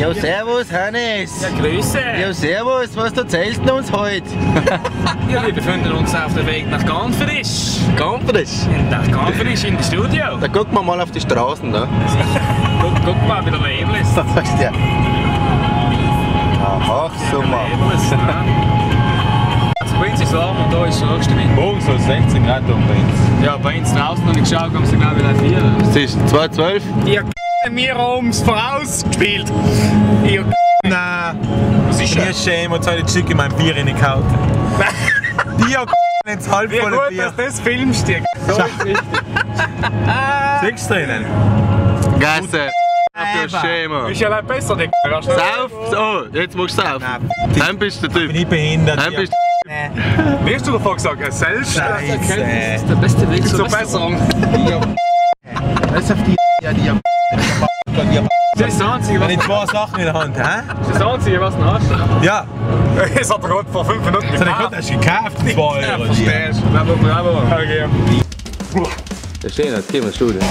Ja, servus Hannes. Ja, Grüße. Ja, servus, was erzählst du uns heute? Ja, wir befinden uns auf dem Weg nach Ganfrisch. Ganfrisch? Nach Ganfrisch in das Studio. Da gucken wir mal auf die Straßen da. Guck mal, wie der Leben ist. Weißt du ja. Ach, so mal. Also bei uns ist es warm und da ist es höchste Wind. Morgen soll es 16 Grad um bei uns. Ja, bei uns draußen noch nicht geschaut, haben sie genau wieder 4. Es ist 2:12. Ihr mir ums vorausgespielt. Ihr Nein, was ist mir schämen und so eine Chick in meinem Bier reingehauen. Die ins halbvolle gut, Bier. dass das filmst, dir. So ist richtig. Siehst du drinnen? Gasse. Für Schäme. Ist ja nicht besser, der Sauf! Oh, jetzt musst du sauf. Dann bist du der Typ. Bin ich behindert? Dann bist Wie hast du davon gesagt? Selbst? Scheiße. Das ist der beste Weg zur Besserung. Das auf die. Ja, die. Das ist das Einzige, was Wenn ich zwei Sachen in der Hand habe. das ist das Einzige, was du hast. Ja, Das hat er gerade vor 5 Minuten das hat er gekauft. 2 Euro. Ja, verstehst du. Bravo, bravo. Okay. Da stehen jetzt, gehen wir ins Studio.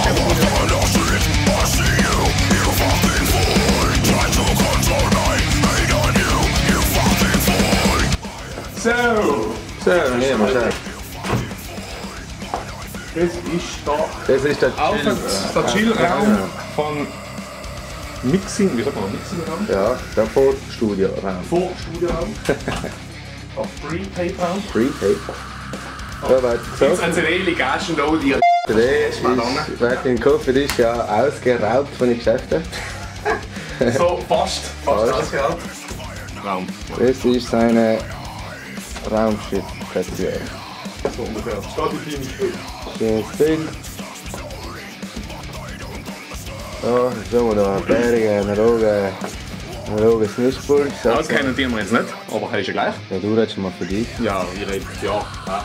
So, So, dann gehen wir schnell. das ist der Das ist der Chillraum von Mixing, wie sagt man, Mixingraum? Ja, der Fotostudio-Raum. Vorstudioraum. Auf Prehate-Raum. Prehate. So weit Jetzt gesagt. sind sie really gaschen da, die Der ist, den Koffer ist ja ausgeraubt von den Geschäften. so fast Fast. ausgeraubt. Raum. Das ist seine Raumschiff-Kategorie. So ungefähr. Steht die Film. Schönes Bild. So, schauen wir da, Berge, ein roges Nussbull. Das kennen die wir jetzt nicht, aber ist ja gleich. Ja, du redest mal für dich. Ja, ich rede, ja.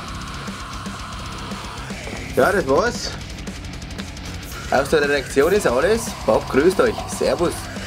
Ja, das war's. Aus der Redaktion ist alles. Bob grüßt euch. Servus.